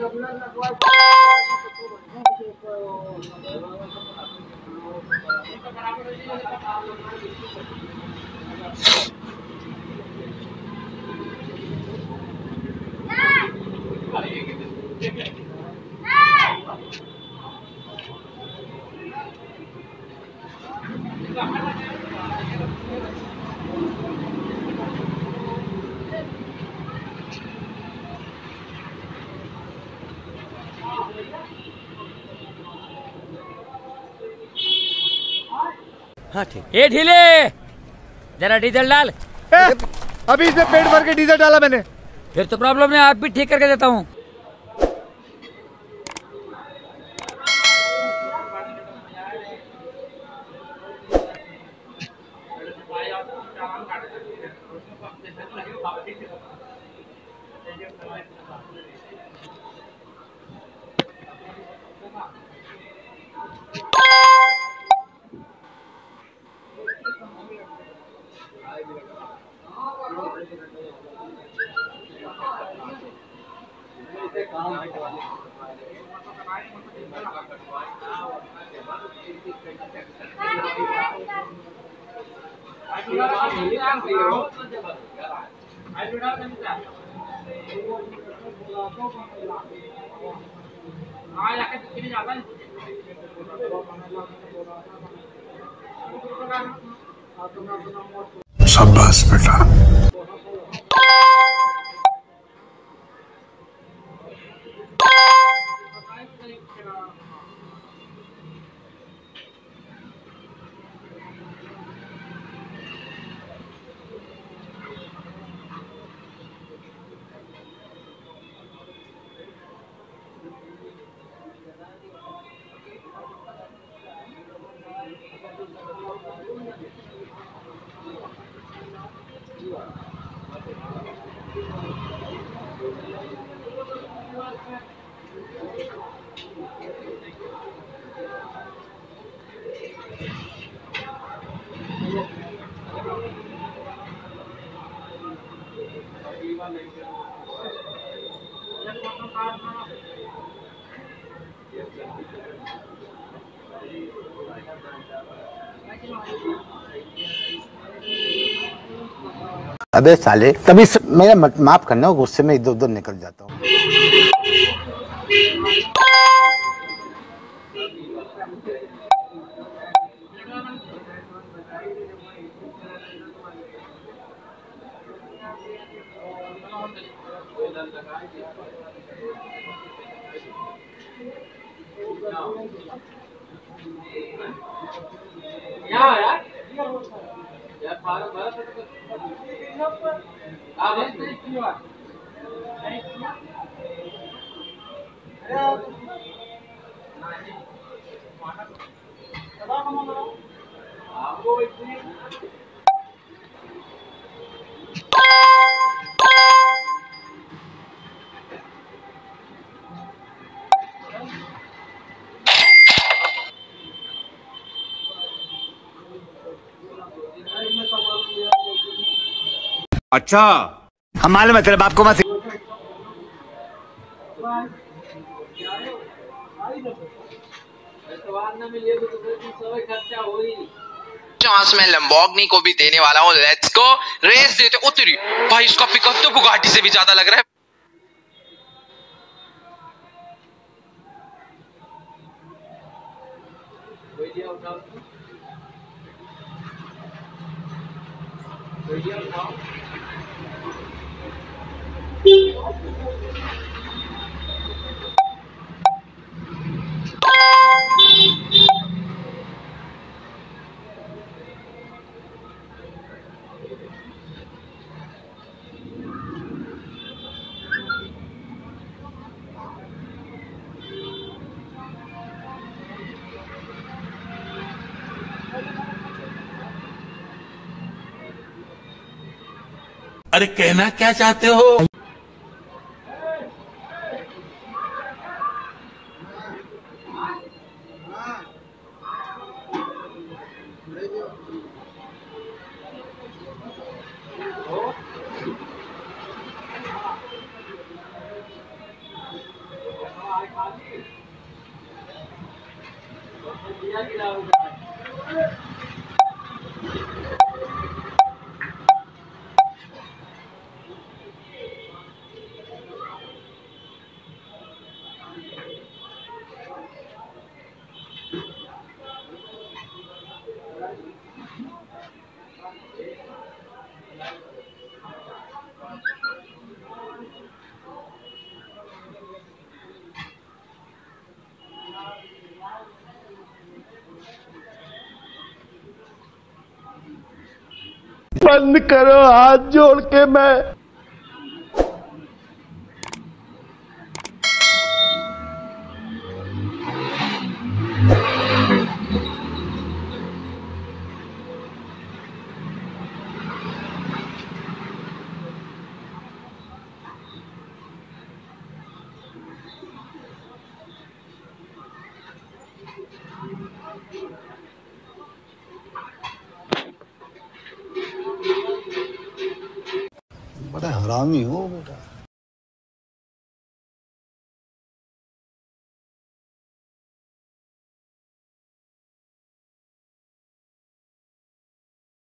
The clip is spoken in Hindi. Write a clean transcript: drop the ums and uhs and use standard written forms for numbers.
हाँ ठीक। ये ढीले, जरा डीजल डाल। अभी इसमें पेट भर के डीजल डाला मैंने। फिर तो प्रॉब्लम है, आप भी ठीक करके देता हूँ। शाबाश बेटा। अबे साले, तभी मेरा माफ करना, गुस्से में इधर उधर निकल जाता हूँ। अच्छा, हम मालूम है तेरे बाप को मत। चांस मैं लंबोर्गिनी को भी देने वाला हूँ। लेट्स गो, रेस देते। उतरी भाई, इसका पिकअप तो बुगाटी से भी ज्यादा लग रहा है। अरे कहना क्या चाहते हो? बंद करो हाथ जोड़ के मैं बड़ा हरामी हो बेटा।